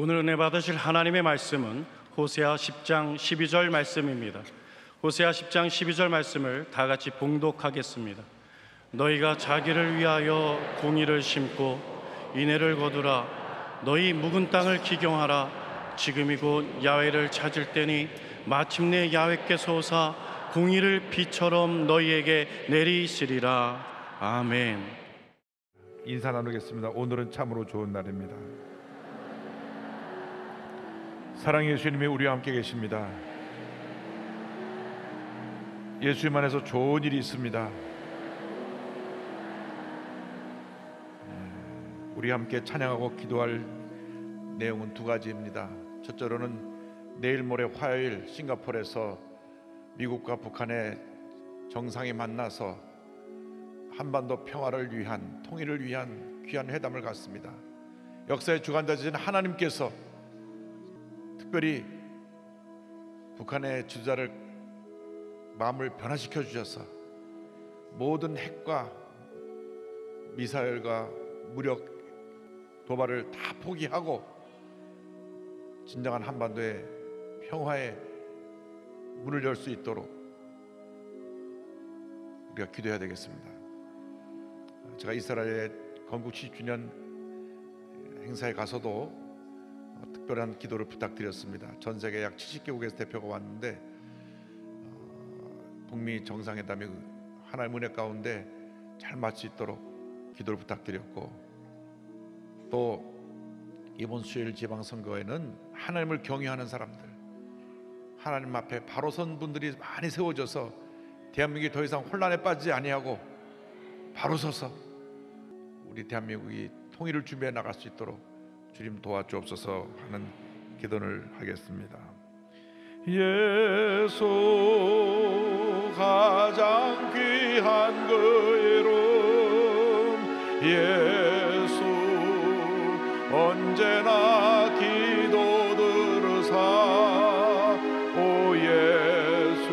오늘 은혜 받으실 하나님의 말씀은 호세아 10장 12절 말씀입니다. 호세아 10장 12절 말씀을 다 같이 봉독하겠습니다. 너희가 자기를 위하여 공의를 심고 인애를 거두라. 너희 묵은 땅을 기경하라. 지금이 곧 야훼를 찾을 때니 마침내 야훼께서 오사 공의를 비처럼 너희에게 내리시리라. 아멘. 인사 나누겠습니다. 오늘은 참으로 좋은 날입니다. 사랑의 예수님이 우리와 함께 계십니다. 예수님 안에서 좋은 일이 있습니다. 우리 함께 찬양하고 기도할 내용은 두 가지입니다. 첫째로는 내일 모레 화요일 싱가포르에서 미국과 북한의 정상이 만나서 한반도 평화를 위한, 통일을 위한 귀한 회담을 갖습니다. 역사의 주관자이신 하나님께서 특별히 북한의 지도자를 마음을 변화시켜 주셔서 모든 핵과 미사일과 무력 도발을 다 포기하고 진정한 한반도의 평화의 문을 열 수 있도록 우리가 기도해야 되겠습니다. 제가 이스라엘의 건국 70주년 행사에 가서도 특별한 기도를 부탁드렸습니다. 전 세계 약 70개국에서 대표가 왔는데 북미 정상회담이 하나의 은혜 가운데 잘 마칠 수 있도록 기도를 부탁드렸고, 또 이번 수요일 지방선거에는 하나님을 경외하는 사람들, 하나님 앞에 바로 선 분들이 많이 세워져서 대한민국이 더 이상 혼란에 빠지지 아니하고 바로 서서 우리 대한민국이 통일을 준비해 나갈 수 있도록 주님 도와주옵소서 하는 기도를 하겠습니다. 예수 가장 귀한 그 이름, 예수 언제나 기도 들으사, 오 예수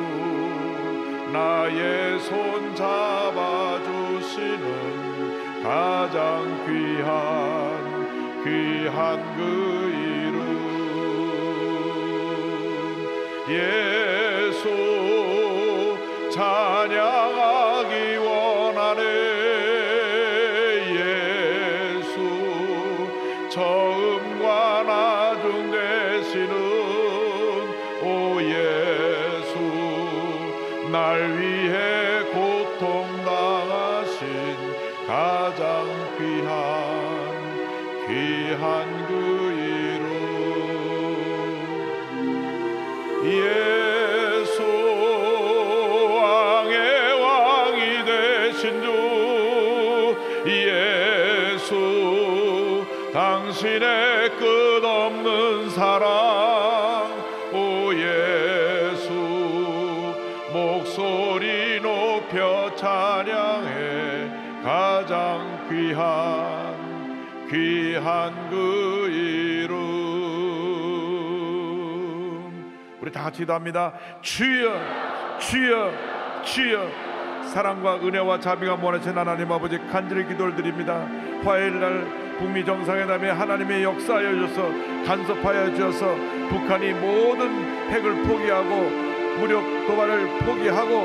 나의 손 잡아주시는 가장 귀한 그 이름, 예수 찬양하기 원하네. 예수 처음과 나중 되시는, 오 예수 날 위해 고통당하신 가장 귀한 그 이름, 예수 왕의 왕이 되신 주, 예수 당신의 끝없는 사랑, 오 예수 목소리 높여 찬양해 가장 귀한 그 이름. 우리 다 같이 기도합니다. 주여 주여 주여. 사랑과 은혜와 자비가 무한하신 하나님 아버지, 간절히 기도를 드립니다. 화요일날 북미 정상회담에 하나님의 역사하여 주셔서 간섭하여 주셔서 북한이 모든 핵을 포기하고 무력 도발을 포기하고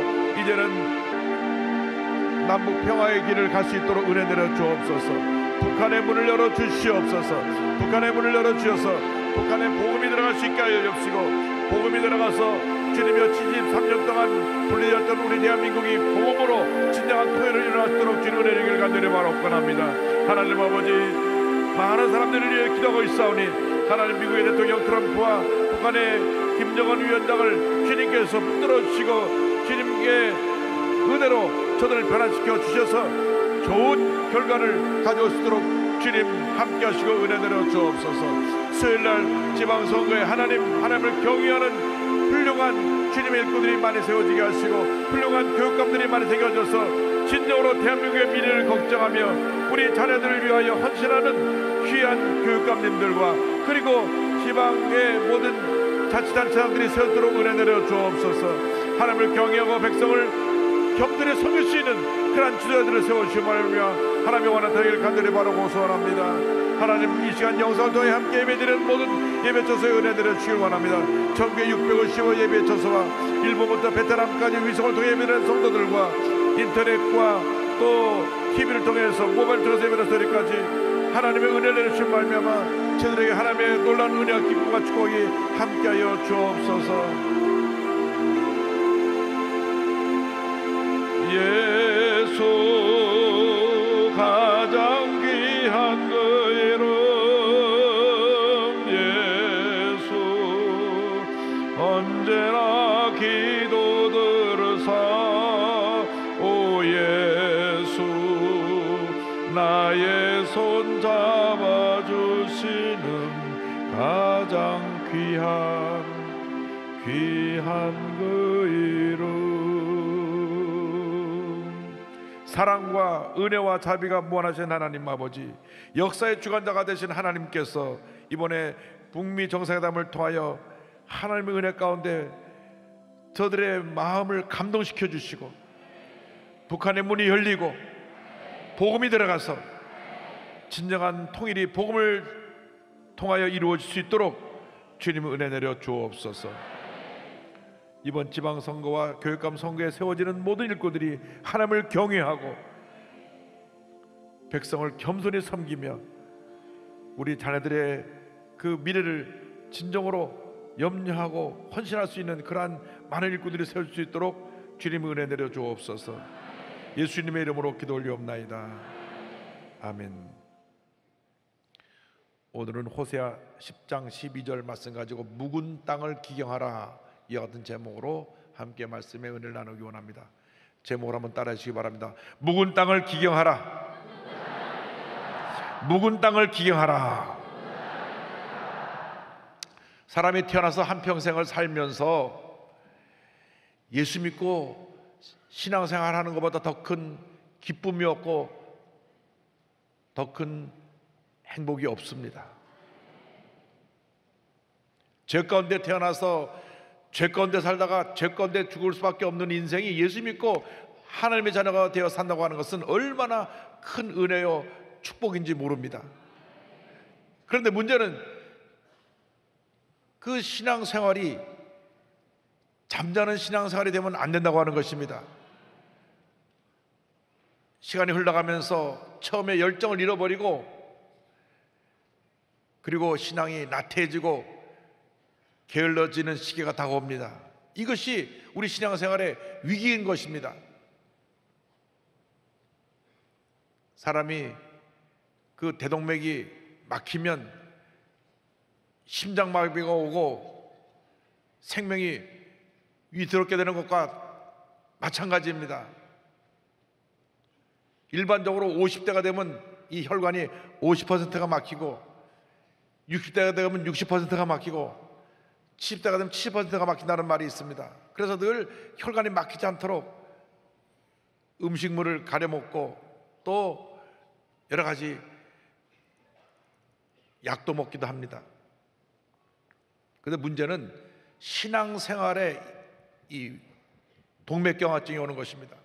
이제는 남북 평화의 길을 갈 수 있도록 은혜 내려 주옵소서. 북한의 문을 열어 주시옵소서. 북한의 문을 열어 주셔서 북한에 복음이 들어갈 수 있게 하여 주시고, 복음이 들어가서 주님이여 73년 동안 분리되었던 우리 대한민국이 복음으로 진정한 토요일을 일어날 수 있도록 주님 은혜 주기를 간절히 바라옵건합니다. 하나님 아버지, 많은 사람들을 위해 기도하고 있사오니 하나님 미국의 대통령 트럼프와 북한의 김정은 위원장을 주님께서 붙들어 주시고 주님께 은혜로 저들을 변화시켜 주셔서 좋은 결과를 가져올 수 있도록 주님 함께 하시고 은혜 내려 주옵소서. 수요일날 지방선거에 하나님을 경외하는 훌륭한 주님의 일꾼들이 많이 세워지게 하시고 훌륭한 교육감들이 많이 생겨져서 진정으로 대한민국의 미래를 걱정하며 우리 자녀들을 위하여 헌신하는 귀한 교육감님들과 그리고 지방의 모든 자치단체장들이 세우도록 은혜 내려 주옵소서. 하나님을 경외하고 백성을 격들에 섬길 수 있는 그러한 지도자들을 세워주시며 하나님의 원한 되기를 간절히 바라고 소원합니다. 하나님 이 시간 영상을 통해 함께 예배드리는 모든 예배처소에 은혜 내려 주길 원합니다. 전국에 650원 예배처소와 일본부터 베트남까지 위성을 통해 예배드리는 성도들과 인터넷과 또 TV를 통해서 모바일 통해서 예배를 드리기까지 하나님의 은혜를 내려주신 말미암아 저들에게 하나님의 놀라운 은혜와 기쁨과 축복이 함께하여 주옵소서. 예수 가장 귀한 그 이름 예수 언제나 기도 들으사 오 예수 나의 손 잡아주시는 가장 귀한 그 이름. 사랑과 은혜와 자비가 무한하신 하나님 아버지, 역사의 주관자가 되신 하나님께서 이번에 북미 정상회담을 통하여 하나님의 은혜 가운데 저들의 마음을 감동시켜 주시고 북한의 문이 열리고 복음이 들어가서 진정한 통일이 복음을 통하여 이루어질 수 있도록 주님의 은혜 내려 주옵소서. 이번 지방선거와 교육감 선거에 세워지는 모든 일꾼들이 하나님을 경외하고 백성을 겸손히 섬기며 우리 자녀들의 그 미래를 진정으로 염려하고 헌신할 수 있는 그러한 많은 일꾼들이 세울 수 있도록 주님의 은혜 내려 주옵소서. 예수님의 이름으로 기도 올리옵나이다. 아멘. 오늘은 호세아 10장 12절 말씀 가지고 묵은 땅을 기경하라, 이와 같은 제목으로 함께 말씀의 은혜를 나누기 원합니다. 제목을 한번 따라해 주시기 바랍니다. 묵은 땅을 기경하라. 묵은 땅을 기경하라. 사람이 태어나서 한평생을 살면서 예수 믿고 신앙생활하는 것보다 더 큰 기쁨이 없고 더 큰 행복이 없습니다. 죄 가운데 태어나서 죄 가운데 살다가 죄 가운데 죽을 수밖에 없는 인생이 예수 믿고 하나님의 자녀가 되어 산다고 하는 것은 얼마나 큰 은혜요 축복인지 모릅니다. 그런데 문제는 그 신앙생활이 잠자는 신앙생활이 되면 안 된다고 하는 것입니다. 시간이 흘러가면서 처음에 열정을 잃어버리고 그리고 신앙이 나태해지고 게을러지는 시기가 다가옵니다. 이것이 우리 신앙생활의 위기인 것입니다. 사람이 그 대동맥이 막히면 심장마비가 오고 생명이 위태롭게 되는 것과 마찬가지입니다. 일반적으로 50대가 되면 이 혈관이 50%가 막히고 60대가 되면 60%가 막히고 70대가 되면 70%가 막힌다는 말이 있습니다. 그래서 늘 혈관이 막히지 않도록 음식물을 가려 먹고 또 여러 가지 약도 먹기도 합니다. 그런데 문제는 신앙생활에 이 동맥경화증이 오는 것입니다.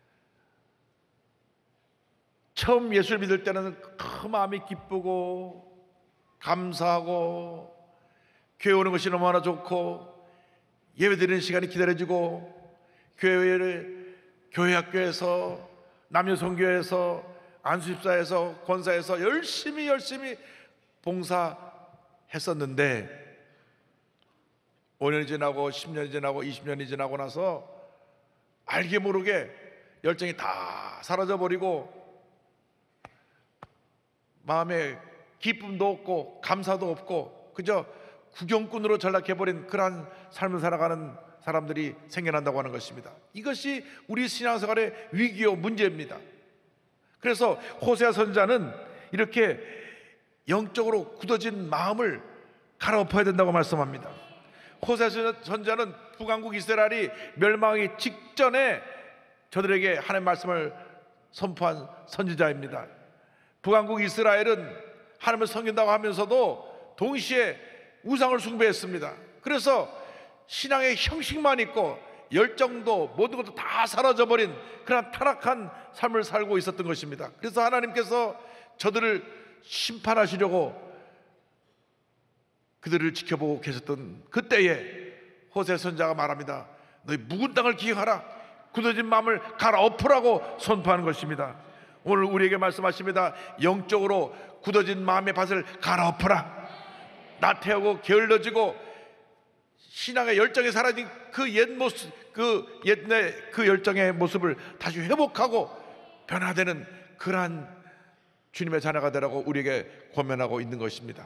처음 예수를 믿을 때는 그 마음이 기쁘고 감사하고 교회 오는 것이 너무나 좋고 예배 드리는 시간이 기다려지고 교회 학교에서 남녀성교회에서 안수집사에서 권사에서 열심히 봉사했었는데 5년이 지나고 10년이 지나고 20년이 지나고 나서 알게 모르게 열정이 다 사라져버리고 마음에 기쁨도 없고 감사도 없고 그저 구경꾼으로 전락해버린 그러한 삶을 살아가는 사람들이 생겨난다고 하는 것입니다. 이것이 우리 신앙생활의 위기요 문제입니다. 그래서 호세아 선지자는 이렇게 영적으로 굳어진 마음을 갈아엎어야 된다고 말씀합니다. 호세아 선지자는 북왕국 이스라엘이 멸망하기 직전에 저들에게 하나님의 말씀을 선포한 선지자입니다. 북왕국 이스라엘은 하나님을 섬긴다고 하면서도 동시에 우상을 숭배했습니다. 그래서 신앙의 형식만 있고 열정도 모든 것도 다 사라져버린 그런 타락한 삶을 살고 있었던 것입니다. 그래서 하나님께서 저들을 심판하시려고 그들을 지켜보고 계셨던 그때에 호세 선자가 말합니다. 너희 묵은 땅을 기억하라. 굳어진 마음을 갈아엎으라고 선포하는 것입니다. 오늘 우리에게 말씀하십니다. 영적으로 굳어진 마음의 밭을 갈아엎으라. 나태하고 게을러지고 신앙의 열정이 사라진 그 옛 모습, 그 옛날 그 열정의 모습을 다시 회복하고 변화되는 그러한 주님의 자녀가 되라고 우리에게 권면하고 있는 것입니다.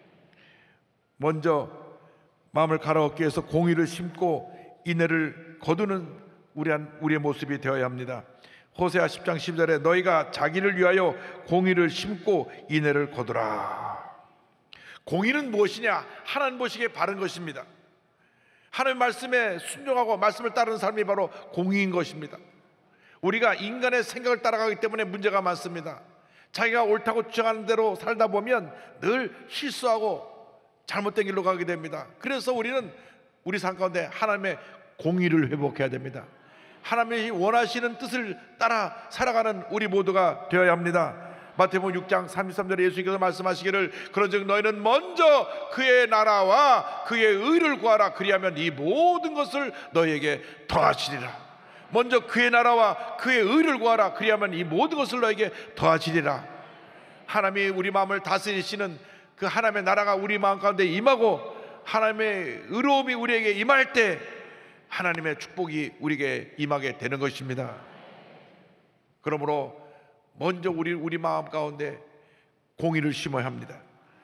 먼저 마음을 갈아엎기 위해서 공의를 심고 인애를 거두는 우리의 모습이 되어야 합니다. 호세아 10장 12절에 너희가 자기를 위하여 공의를 심고 인애를 거두라. 공의는 무엇이냐? 하나님 보시기에 바른 것입니다. 하나님 말씀에 순종하고 말씀을 따르는 삶이 바로 공의인 것입니다. 우리가 인간의 생각을 따라가기 때문에 문제가 많습니다. 자기가 옳다고 주장하는 대로 살다 보면 늘 실수하고 잘못된 길로 가게 됩니다. 그래서 우리는 우리 삶 가운데 하나님의 공의를 회복해야 됩니다. 하나님이 원하시는 뜻을 따라 살아가는 우리 모두가 되어야 합니다. 마태복음 6장 33절에 예수님께서 말씀하시기를 그런즉 너희는 먼저 그의 나라와 그의 의를 구하라. 그리하면 이 모든 것을 너희에게 더하시리라. 먼저 그의 나라와 그의 의를 구하라. 그리하면 이 모든 것을 너희에게 더하시리라. 하나님이 우리 마음을 다스리시는 그 하나님의 나라가 우리 마음 가운데 임하고 하나님의 의로움이 우리에게 임할 때 하나님의 축복이 우리에게 임하게 되는 것입니다. 그러므로 먼저 우리 마음 가운데 공의를 심어야 합니다.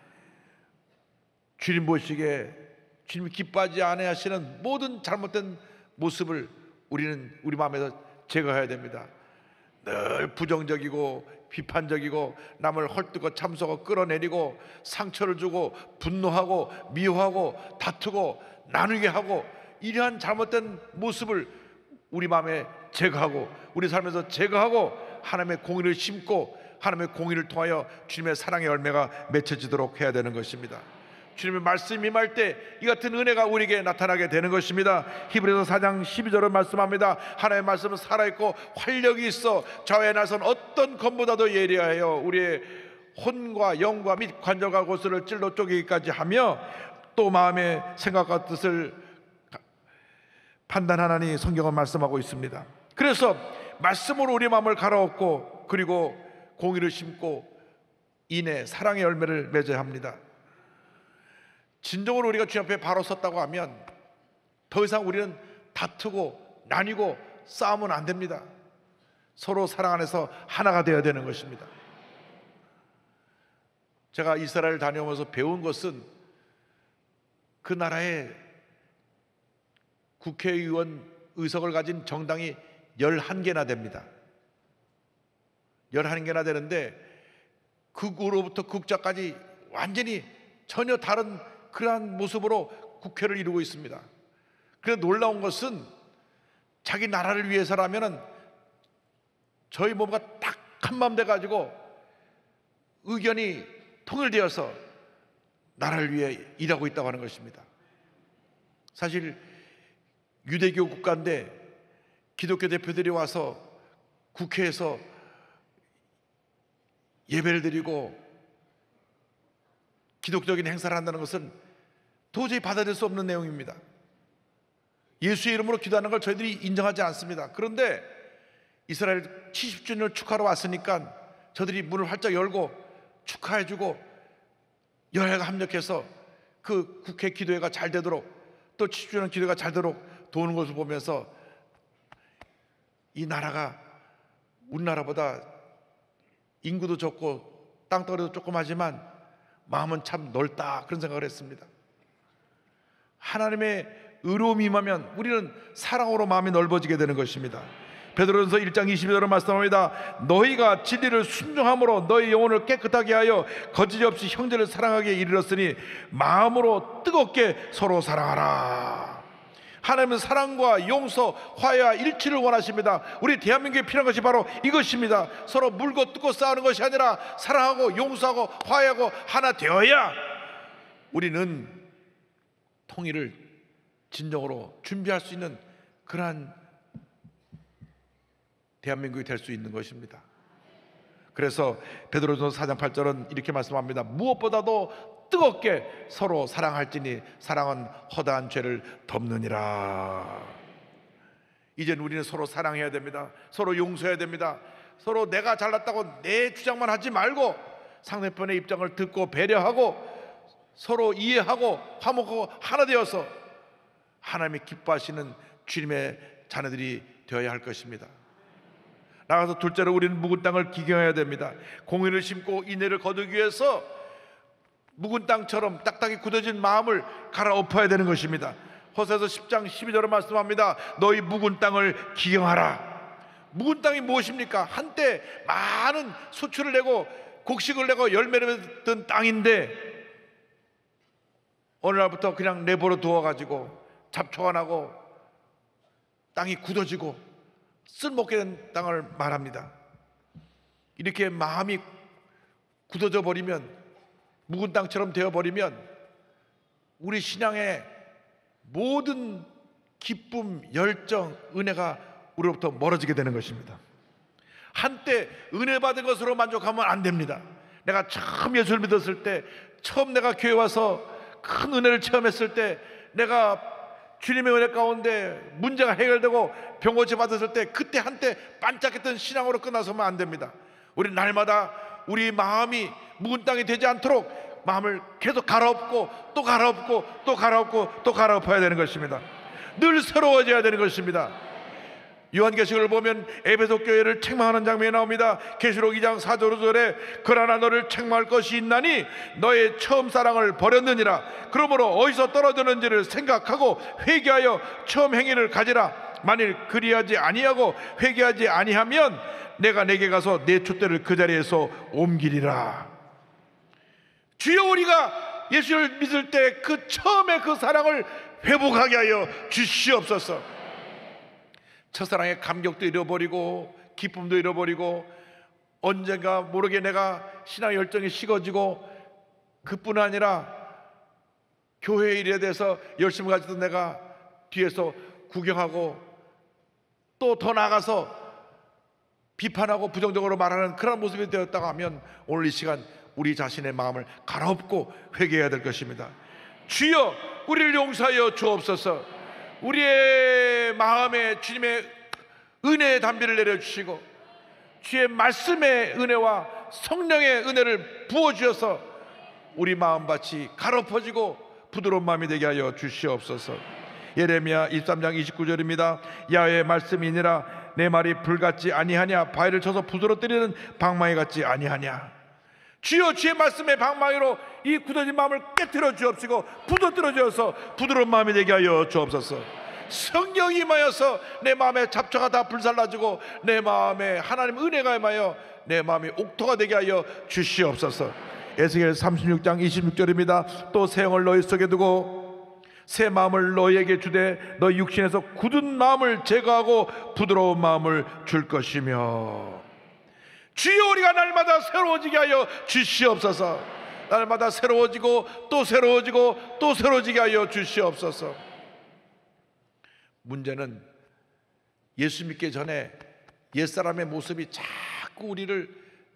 주님 보시기에 주님이 기뻐하지 아니하시는 모든 잘못된 모습을 우리는 우리 마음에서 제거해야 됩니다. 늘 부정적이고 비판적이고 남을 헐뜯고 참소하고 끌어내리고 상처를 주고 분노하고 미워하고 다투고 나누게 하고 이러한 잘못된 모습을 우리 마음에 제거하고 우리 삶에서 제거하고 하나님의 공의를 심고 하나님의 공의를 통하여 주님의 사랑의 열매가 맺혀지도록 해야 되는 것입니다. 주님의 말씀이 임할 때 이 같은 은혜가 우리에게 나타나게 되는 것입니다. 히브리서 4장 12절은 말씀합니다. 하나님의 말씀은 살아있고 활력이 있어 좌우에 나선 어떤 검보다도 예리하여 우리의 혼과 영과 및 관절과 고슬을 찔러 쪼개기까지 하며 또 마음의 생각과 뜻을 판단하나니 성경은 말씀하고 있습니다. 그래서 말씀으로 우리 마음을 갈아엎고 그리고 공의를 심고 인애, 사랑의 열매를 맺어야 합니다. 진정으로 우리가 주님 앞에 바로 섰다고 하면 더 이상 우리는 다투고 나뉘고 싸우면 안 됩니다. 서로 사랑 안에서 하나가 되어야 되는 것입니다. 제가 이스라엘 다녀오면서 배운 것은 그 나라의 국회의원 의석을 가진 정당이 11개나 됩니다. 11개나 되는데 극우로부터 극좌까지 완전히 전혀 다른 그러한 모습으로 국회를 이루고 있습니다. 그런데 놀라운 것은 자기 나라를 위해서라면은 저희 모두가 딱 한마음 돼가지고 의견이 통일되어서 나라를 위해 일하고 있다고 하는 것입니다. 사실 유대교 국가인데 기독교 대표들이 와서 국회에서 예배를 드리고 기독적인 행사를 한다는 것은 도저히 받아들일 수 없는 내용입니다. 예수의 이름으로 기도하는 걸 저희들이 인정하지 않습니다. 그런데 이스라엘 70주년을 축하하러 왔으니까 저들이 문을 활짝 열고 축하해주고 여야가 합력해서 그 국회 기도회가 잘 되도록 또 70주년 기도회가 잘 되도록 도우는 것을 보면서 이 나라가 우리나라보다 인구도 적고 땅덩어리도 조그마하지만 마음은 참 넓다 그런 생각을 했습니다. 하나님의 의로움이 임하면 우리는 사랑으로 마음이 넓어지게 되는 것입니다. 베드로전서 1장 22절로 말씀합니다. 너희가 진리를 순종함으로 너희 영혼을 깨끗하게 하여 거짓이 없이 형제를 사랑하기에 이르렀으니 마음으로 뜨겁게 서로 사랑하라. 하나님은 사랑과 용서, 화해와 일치를 원하십니다. 우리 대한민국에 필요한 것이 바로 이것입니다. 서로 물고 뜯고 싸우는 것이 아니라 사랑하고 용서하고 화해하고 하나 되어야 우리는 통일을 진정으로 준비할 수 있는 그러한 대한민국이 될 수 있는 것입니다. 그래서 베드로전서 4장 8절은 이렇게 말씀합니다. 무엇보다도 뜨겁게 서로 사랑할지니 사랑은 허다한 죄를 덮느니라. 이젠 우리는 서로 사랑해야 됩니다. 서로 용서해야 됩니다. 서로 내가 잘났다고 내 주장만 하지 말고 상대편의 입장을 듣고 배려하고 서로 이해하고 화목하고 하나 되어서 하나님이 기뻐하시는 주님의 자녀들이 되어야 할 것입니다. 나가서 둘째로 우리는 묵은 땅을 기경해야 됩니다. 공의를 심고 인애를 거두기 위해서 묵은 땅처럼 딱딱이 굳어진 마음을 갈아엎어야 되는 것입니다. 호세아서 10장 12절에 말씀합니다. 너희 묵은 땅을 기경하라. 묵은 땅이 무엇입니까? 한때 많은 수출을 내고 곡식을 내고 열매를 맺던 땅인데 어느 날부터 그냥 내버려 두어가지고 잡초가 나고 땅이 굳어지고 쓸모없게 된 땅을 말합니다. 이렇게 마음이 굳어져 버리면, 묵은 땅처럼 되어버리면 우리 신앙의 모든 기쁨, 열정, 은혜가 우리로부터 멀어지게 되는 것입니다. 한때 은혜 받은 것으로 만족하면 안 됩니다. 내가 처음 예수를 믿었을 때, 처음 내가 교회 와서 큰 은혜를 체험했을 때, 내가 주님의 은혜 가운데 문제가 해결되고 병고치 받았을 때, 그때 한때 반짝했던 신앙으로 끝나서면 안 됩니다. 우리 날마다 우리 마음이 묵은 땅이 되지 않도록 마음을 계속 갈아엎고 또 갈아엎고 또 갈아엎고 또 갈아엎어야 되는 것입니다. 늘 새로워져야 되는 것입니다. 요한계시록을 보면 에베소 교회를 책망하는 장면이 나옵니다. 계시록 2장 4절 5절에 그러나 너를 책망할 것이 있나니 너의 처음 사랑을 버렸느니라. 그러므로 어디서 떨어졌는지를 생각하고 회개하여 처음 행위를 가지라. 만일 그리하지 아니하고 회개하지 아니하면 내가 내게 가서 내 촛대를 그 자리에서 옮기리라. 주여, 우리가 예수를 믿을 때 그 처음에 그 사랑을 회복하게 하여 주시옵소서. 첫사랑의 감격도 잃어버리고 기쁨도 잃어버리고 언젠가 모르게 내가 신앙의 열정이 식어지고, 그뿐 아니라 교회 일에 대해서 열심히 가지던 내가 뒤에서 구경하고 또 더 나아가서 비판하고 부정적으로 말하는 그런 모습이 되었다고 하면 오늘 이 시간 우리 자신의 마음을 갈아엎고 회개해야 될 것입니다. 주여, 우리를 용서하여 주옵소서. 우리의 마음에 주님의 은혜의 담비를 내려주시고 주의 말씀의 은혜와 성령의 은혜를 부어주셔서 우리 마음밭이 갈아엎어지고 부드러운 마음이 되게 하여 주시옵소서. 예레미야 23장 29절입니다. 야훼의 말씀이니라 내 말이 불같지 아니하냐, 바위를 쳐서 부스러뜨리는 방망이 같지 아니하냐. 주여, 주의 말씀의 방망이로 이 굳어진 마음을 깨트려 주옵시고 부서뜨려 주어서 부드러운 마음이 되게 하여 주옵소서. 성령이 임하여서 내 마음의 잡초가 다 불살라지고 내 마음에 하나님 은혜가 임하여 내 마음이 옥토가 되게 하여 주시옵소서. 에스겔 36장 26절입니다. 또 새 영을 너희 속에 두고 새 마음을 너희에게 주되 너희 육신에서 굳은 마음을 제거하고 부드러운 마음을 줄 것이며. 주여, 우리가 날마다 새로워지게 하여 주시옵소서. 날마다 새로워지고 또 새로워지고 또 새로워지게 하여 주시옵소서. 문제는 예수 믿기 전에 옛사람의 모습이 자꾸 우리를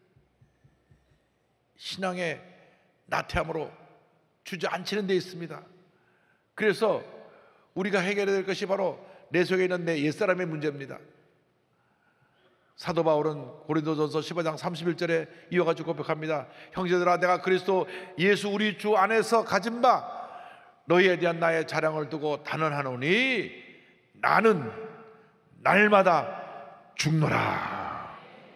신앙의 나태함으로 주저앉히는 데 있습니다. 그래서 우리가 해결해야 될 것이 바로 내 속에 있는 내 옛사람의 문제입니다. 사도 바울은 고린도전서 15장 31절에 이와 같이 고백합니다. 형제들아, 내가 그리스도 예수 우리 주 안에서 가진 바 너희에 대한 나의 자랑을 두고 단언하노니 나는 날마다 죽노라.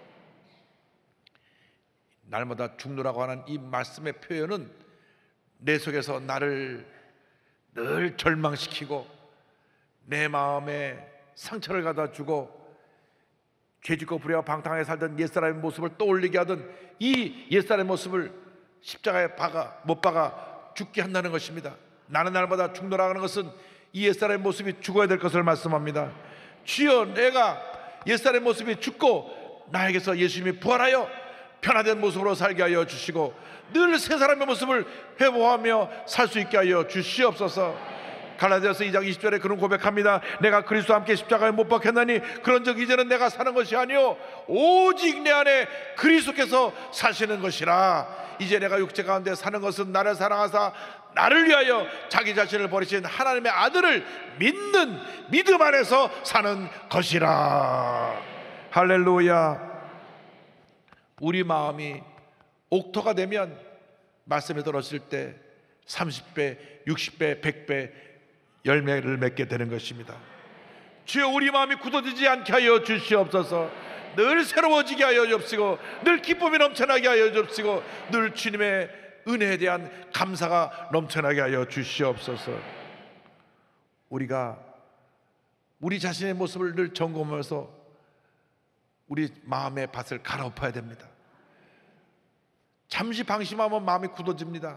날마다 죽노라고 하는 이 말씀의 표현은 내 속에서 나를 늘 절망시키고 내 마음에 상처를 갖다 주고 죄짓고 불의와 방탕하게 살던 옛사람의 모습을 떠올리게 하던 이 옛사람의 모습을 십자가에 못 박아 죽게 한다는 것입니다. 나는 날마다 죽노라 하는 것은 이 옛사람의 모습이 죽어야 될 것을 말씀합니다. 주여, 내가 옛사람의 모습이 죽고 나에게서 예수님이 부활하여 변화된 모습으로 살게 하여 주시고 늘 새 사람의 모습을 회복하며 살 수 있게 하여 주시옵소서. 갈라디아서 2장 20절에 그런 고백합니다. 내가 그리스도와 함께 십자가에 못 박혔나니 그런즉 이제는 내가 사는 것이 아니요 오직 내 안에 그리스도께서 사시는 것이라. 이제 내가 육체 가운데 사는 것은 나를 사랑하사 나를 위하여 자기 자신을 버리신 하나님의 아들을 믿는 믿음 안에서 사는 것이라. 할렐루야. 우리 마음이 옥토가 되면 말씀을 들었을 때 30배, 60배, 100배 열매를 맺게 되는 것입니다. 주여, 우리 마음이 굳어지지 않게 하여 주시옵소서. 늘 새로워지게 하여 주옵시고, 늘 기쁨이 넘쳐나게 하여 주옵시고, 늘 주님의 은혜에 대한 감사가 넘쳐나게 하여 주시옵소서. 우리가 우리 자신의 모습을 늘 점검하면서 우리 마음의 밭을 갈아엎어야 됩니다. 잠시 방심하면 마음이 굳어집니다.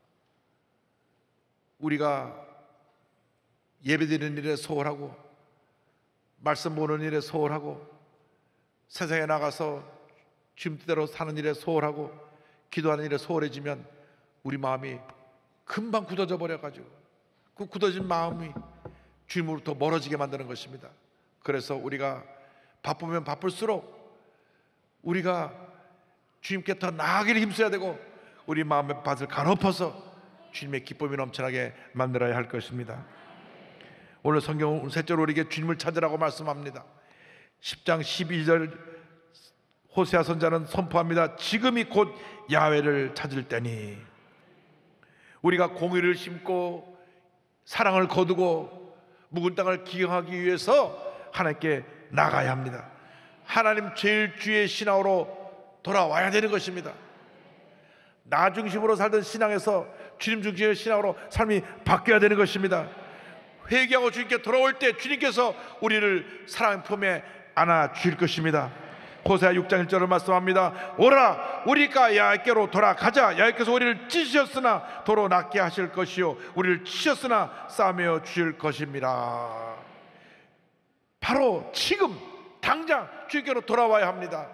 우리가 예배드리는 일에 소홀하고 말씀 보는 일에 소홀하고 세상에 나가서 주님 뜻대로 사는 일에 소홀하고 기도하는 일에 소홀해지면 우리 마음이 금방 굳어져 버려가지고 그 굳어진 마음이 주님으로부터 멀어지게 만드는 것입니다. 그래서 우리가 바쁘면 바쁠수록 우리가 주님께 더 나아가기를 힘써야 되고 우리 마음의 밭을 갈아엎어서 주님의 기쁨이 넘쳐나게 만들어야 할 것입니다. 오늘 성경은 셋째로 우리에게 주님을 찾으라고 말씀합니다. 10장 12절 호세아 선지자는 선포합니다. 지금이 곧 야훼를 찾을 때니. 우리가 공의를 심고 사랑을 거두고 묵은 땅을 기경하기 위해서 하나님께 나가야 합니다. 하나님 제일 주의 신앙으로 돌아와야 되는 것입니다. 나 중심으로 살던 신앙에서 주님 중심의 신앙으로 삶이 바뀌어야 되는 것입니다. 회개하고 주님께 돌아올 때 주님께서 우리를 사랑의 품에 안아 주실 것입니다. 호세아 6장 1절을 말씀합니다. 오라 우리가 야훼께로 돌아가자. 야훼께서 우리를 찢으셨으나 도로 낫게 하실 것이요 우리를 치셨으나 싸매어 주실 것입니다. 바로 지금 당장 주님께로 돌아와야 합니다.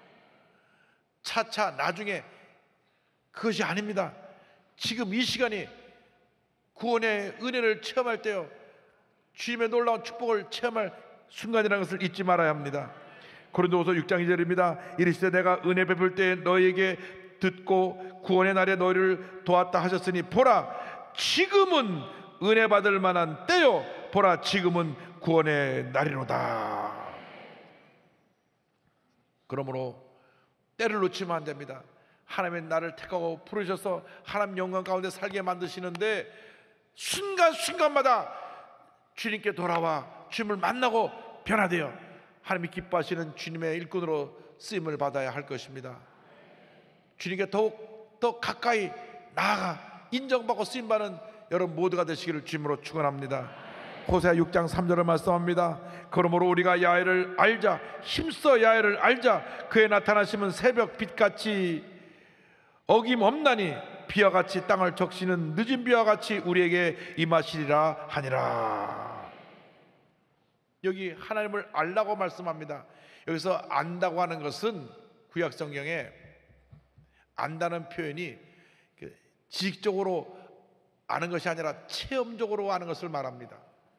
차차 나중에 그것이 아닙니다. 지금 이 시간이 구원의 은혜를 체험할 때요, 주님의 놀라운 축복을 체험할 순간이라는 것을 잊지 말아야 합니다. 고린도후서 6장 2절입니다. 이르시되 내가 은혜 베풀 때 너희에게 듣고 구원의 날에 너희를 도왔다 하셨으니 보라 지금은 은혜 받을 만한 때요 보라 지금은 구원의 날이로다. 그러므로 때를 놓치면 안 됩니다. 하나님의 나를 택하고 부르셔서 하나님 영광 가운데 살게 만드시는데 순간순간마다 주님께 돌아와 주님을 만나고 변화되어 하나님이 기뻐하시는 주님의 일꾼으로 쓰임을 받아야 할 것입니다. 주님께 더욱 더 가까이 나아가 인정받고 쓰임받는 여러분 모두가 되시기를 주님으로 축원합니다. 호세아 6장 3절을 말씀합니다. 그러므로 우리가 야훼를 알자. 힘써 야훼를 알자. 그의 나타나심은 새벽 빛같이 어김없나니 비와 같이 땅을 적시는 늦은 비와 같이 우리에게 임하시리라 하니라. 여기 하나님을 알라고 말씀합니다. 여기서 안다고 하는 것은 구약 성경에 안다는 표현이 지식적으로 아는 것이 아니라 체험적으로 아는 것을 말합니다.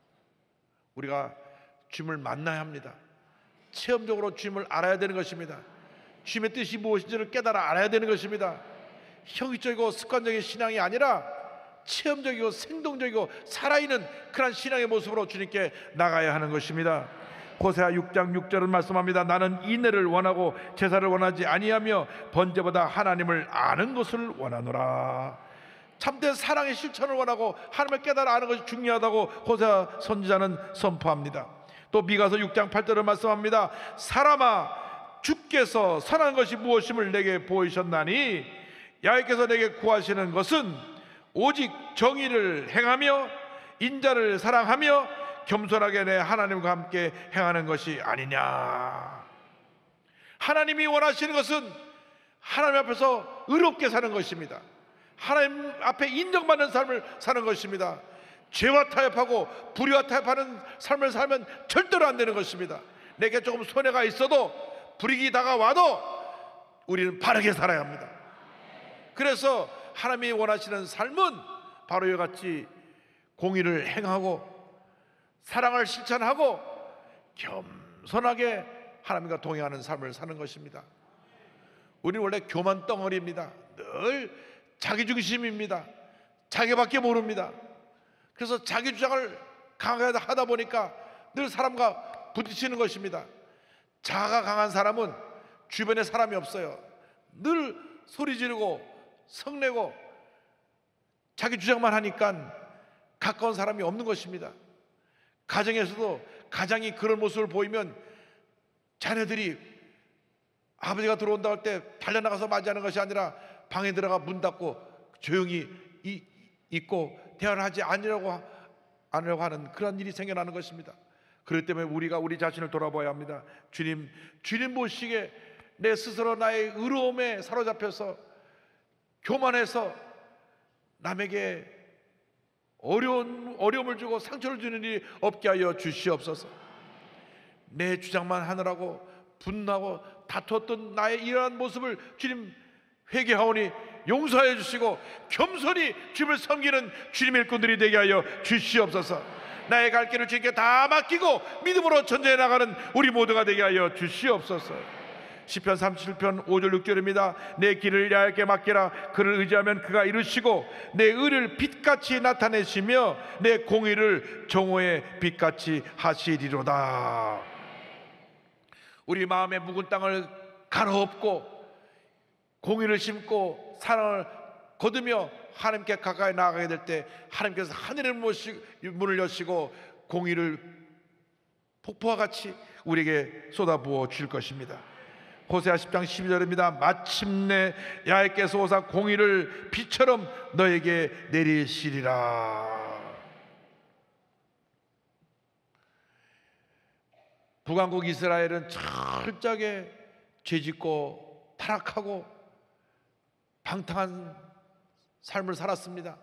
우리가 주님을 만나야 합니다. 체험적으로 주님을 알아야 되는 것입니다. 주님의 뜻이 무엇인지를 깨달아 알아야 되는 것입니다. 형식적이고 습관적인 신앙이 아니라 체험적이고 생동적이고 살아있는 그런 신앙의 모습으로 주님께 나가야 하는 것입니다. 호세아 6장 6절은 말씀합니다. 나는 인내를 원하고 제사를 원하지 아니하며 번제보다 하나님을 아는 것을 원하노라. 참된 사랑의 실천을 원하고 하나님을 깨달아 아는 것이 중요하다고 호세아 선지자는 선포합니다. 또 미가서 6장 8절을 말씀합니다. 사람아 주께서 선한 것이 무엇임을 내게 보이셨나니 야훼께서 내게 구하시는 것은 오직 정의를 행하며 인자를 사랑하며 겸손하게 내 하나님과 함께 행하는 것이 아니냐. 하나님이 원하시는 것은 하나님 앞에서 의롭게 사는 것입니다. 하나님 앞에 인정받는 삶을 사는 것입니다. 죄와 타협하고 불의와 타협하는 삶을 살면 절대로 안 되는 것입니다. 내게 조금 손해가 있어도 불이익이 다가와도 우리는 바르게 살아야 합니다. 그래서 하나님이 원하시는 삶은 바로 이와 같이 공의를 행하고 사랑을 실천하고 겸손하게 하나님과 동행하는 삶을 사는 것입니다. 우리는 원래 교만 덩어리입니다. 늘 자기중심입니다. 자기밖에 모릅니다. 그래서 자기 주장을 강하게 하다 보니까 늘 사람과 부딪히는 것입니다. 자아가 강한 사람은 주변에 사람이 없어요. 늘 소리 지르고 성내고 자기 주장만 하니까 가까운 사람이 없는 것입니다. 가정에서도 가장이 그런 모습을 보이면 자녀들이 아버지가 들어온다 할 때 달려나가서 맞이하는 것이 아니라 방에 들어가 문 닫고 조용히 있고 대화를 하지 않으려고 하는 그런 일이 생겨나는 것입니다. 그렇기 때문에 우리가 우리 자신을 돌아봐야 합니다. 주님 보시기에 내 스스로 나의 의로움에 사로잡혀서 교만해서 남에게 어려움을 주고 상처를 주는 일이 없게 하여 주시옵소서. 내 주장만 하느라고 분노하고 다투었던 나의 이러한 모습을 주님 회개하오니 용서해 주시고 겸손히 주님을 섬기는 주님의 일꾼들이 되게 하여 주시옵소서. 나의 갈 길을 주님께 다 맡기고 믿음으로 전진해 나가는 우리 모두가 되게 하여 주시옵소서. 시편 37편 5절 6절입니다. 내 길을 야훼게 맡기라. 그를 의지하면 그가 이루시고 내 의를 빛같이 나타내시며 내 공의를 정오의 빛같이 하시리로다. 우리 마음의 묵은 땅을 갈아엎고 공의를 심고 사랑을 거두며 하나님께 가까이 나아가게 될 때 하나님께서 하늘의 문을 여시고 공의를 폭포와 같이 우리에게 쏟아부어 주실 것입니다. 호세아 10장 12절입니다. 마침내 야훼께서 오사 공의를 비처럼 너에게 내리시리라. 북왕국 이스라엘은 철저하게 죄짓고 타락하고 방탕한 삶을 살았습니다.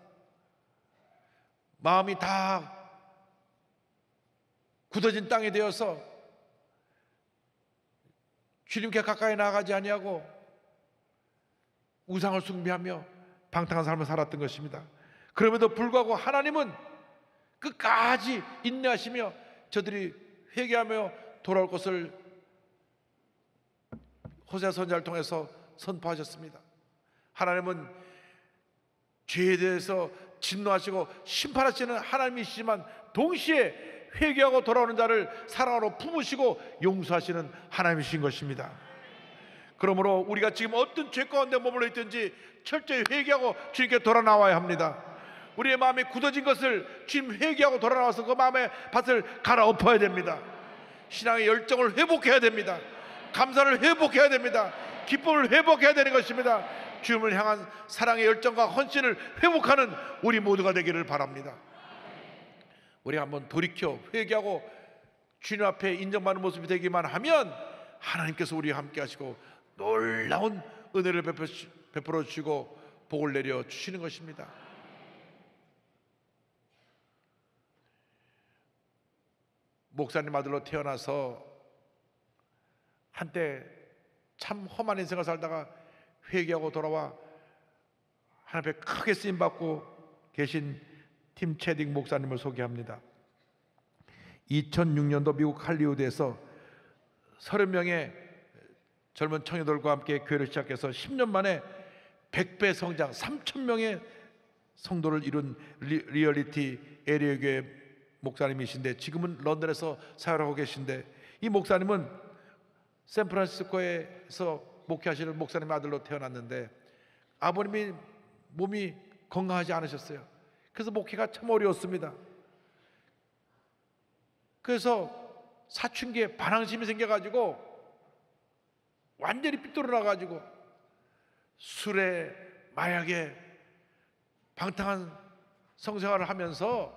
마음이 다 굳어진 땅이 되어서 주님께 가까이 나아가지 아니하고 우상을 숭배하며 방탕한 삶을 살았던 것입니다. 그럼에도 불구하고 하나님은 끝까지 인내하시며 저들이 회개하며 돌아올 것을 호세아 선지자를 통해서 선포하셨습니다. 하나님은 죄에 대해서 진노하시고 심판하시는 하나님이시지만 동시에 회개하고 돌아오는 자를 사랑으로 품으시고 용서하시는 하나님이신 것입니다. 그러므로 우리가 지금 어떤 죄 가운데 머물러 있든지 철저히 회개하고 주님께 돌아 나와야 합니다. 우리의 마음이 굳어진 것을 주님 회개하고 돌아 나와서 그 마음의 밭을 갈아엎어야 됩니다. 신앙의 열정을 회복해야 됩니다. 감사를 회복해야 됩니다. 기쁨을 회복해야 되는 것입니다. 주님을 향한 사랑의 열정과 헌신을 회복하는 우리 모두가 되기를 바랍니다. 우리가 한번 돌이켜 회개하고 주님 앞에 인정받는 모습이 되기만 하면 하나님께서 우리와 함께 하시고 놀라운 은혜를 베풀어 주시고 복을 내려 주시는 것입니다. 목사님 아들로 태어나서 한때 참 험한 인생을 살다가 회개하고 돌아와 하나님 앞에 크게 쓰임받고 계신 팀 체딩 목사님을 소개합니다. 2006년도 미국 할리우드에서 30명의 젊은 청년들과 함께 교회를 시작해서 10년 만에 100배 성장, 3,000명의 성도를 이룬 리얼리티 에리어 교회 목사님이신데 지금은 런던에서 사역하고 계신데 이 목사님은 샌프란시스코에서 목회하시는 목사님의 아들로 태어났는데 아버님이 몸이 건강하지 않으셨어요. 그래서 목회가 참 어려웠습니다. 그래서 사춘기에 반항심이 생겨가지고 완전히 삐뚤어 나가지고 술에 마약에 방탕한 성생활을 하면서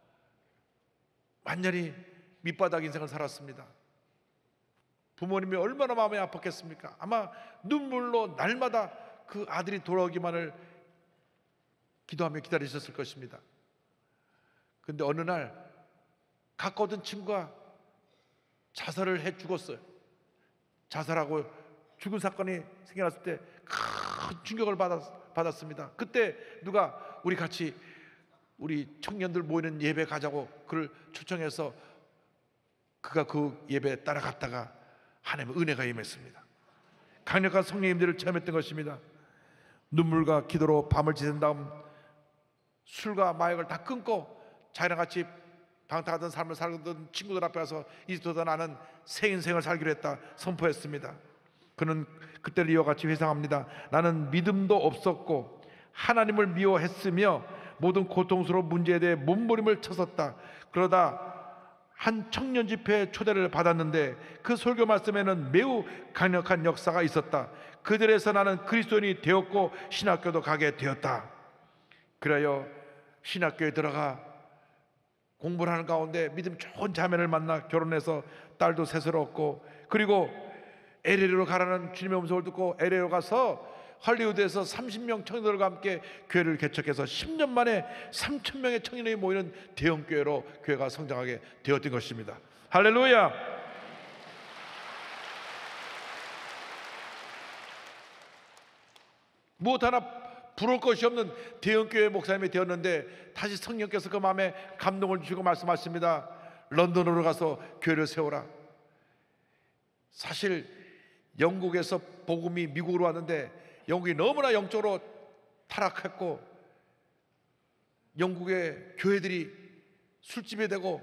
완전히 밑바닥 인생을 살았습니다. 부모님이 얼마나 마음이 아팠겠습니까? 아마 눈물로 날마다 그 아들이 돌아오기만을 기도하며 기다리셨을 것입니다. 그런데 어느 날 가까웠던 친구가 자살을 해 죽었어요. 자살하고 죽은 사건이 생겨났을 때 큰 충격을 받았습니다. 그때 누가 우리 같이 우리 청년들 모이는 예배 가자고 그를 초청해서 그가 그 예배에 따라갔다가 하나님의 은혜가 임했습니다. 강력한 성령님들을 체험했던 것입니다. 눈물과 기도로 밤을 지샌 다음 술과 마약을 다 끊고 자기랑 같이 방탕하던 삶을 살던 친구들 앞에 가서 이제부터 나는 새 인생을 살기로 했다 선포했습니다. 그는 그때를 이와 같이 회상합니다. 나는 믿음도 없었고 하나님을 미워했으며 모든 고통스러운 문제에 대해 몸부림을 쳤었다. 그러다 한 청년 집회에 초대를 받았는데 그 설교 말씀에는 매우 강력한 역사가 있었다. 그들에서 나는 그리스도인이 되었고 신학교도 가게 되었다. 그래요, 신학교에 들어가 공부를 하는 가운데 믿음 좋은 자매를 만나 결혼해서 딸도 셋을 얻고, 그리고 LA로 가라는 주님의 음성을 듣고 LA로 가서 할리우드에서 30명 청년들과 함께 교회를 개척해서 10년 만에 3,000명의 청년이 모이는 대형 교회로 교회가 성장하게 되었던 것입니다. 할렐루야. 무엇 하나 부러울 것이 없는 대형 교회 목사님이 되었는데 다시 성령께서 그 마음에 감동을 주시고 말씀하십니다. 런던으로 가서 교회를 세워라. 사실 영국에서 복음이 미국으로 왔는데 영국이 너무나 영적으로 타락했고 영국의 교회들이 술집이 되고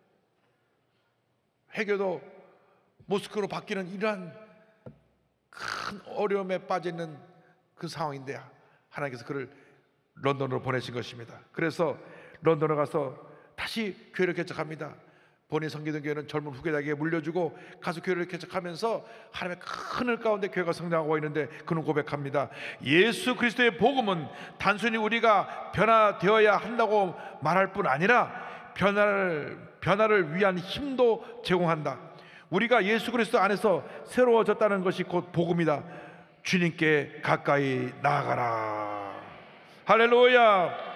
회교도 모스크로 바뀌는 이러한 큰 어려움에 빠져 있는 그 상황인데 하나님께서 그를 런던으로 보내신 것입니다. 그래서 런던에 가서 다시 교회를 개척합니다. 본인이 섬기던 교회는 젊은 후계자에게 물려주고 가서 교회를 개척하면서 하나님의 큰 을 가운데 교회가 성장하고 있는데 그는 고백합니다. 예수 그리스도의 복음은 단순히 우리가 변화되어야 한다고 말할 뿐 아니라 변화를 위한 힘도 제공한다. 우리가 예수 그리스도 안에서 새로워졌다는 것이 곧 복음이다. 주님께 가까이 나아가라. 할렐루야.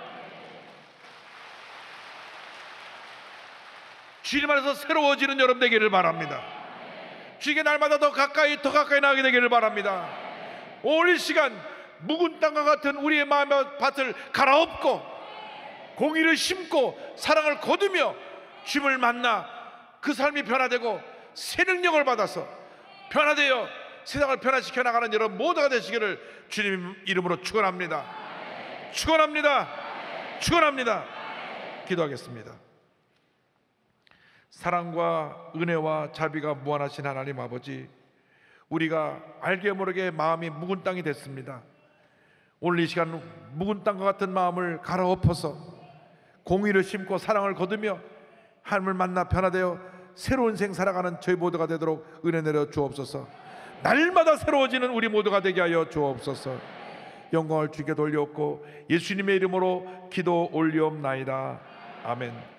주님 안에서 새로워지는 여러분 되기를 바랍니다. 주님께 날마다 더 가까이 나가게 되기를 바랍니다. 오늘 이 시간 묵은 땅과 같은 우리의 마음의 밭을 갈아엎고 공의를 심고 사랑을 거두며 주님을 만나 그 삶이 변화되고 새 능력을 받아서 변화되어 세상을 변화시켜 나가는 여러분 모두가 되시기를 주님 이름으로 축원합니다. 축원합니다. 축원합니다. 기도하겠습니다. 사랑과 은혜와 자비가 무한하신 하나님 아버지, 우리가 알게 모르게 마음이 묵은 땅이 됐습니다. 오늘 이 시간 묵은 땅과 같은 마음을 갈아엎어서 공의를 심고 사랑을 거두며 하나님을 만나 변화되어 새로운 생 살아가는 저희 모두가 되도록 은혜 내려 주옵소서. 날마다 새로워지는 우리 모두가 되게 하여 주옵소서. 영광을 주께 돌려옵고 예수님의 이름으로 기도 올리옵나이다. 아멘.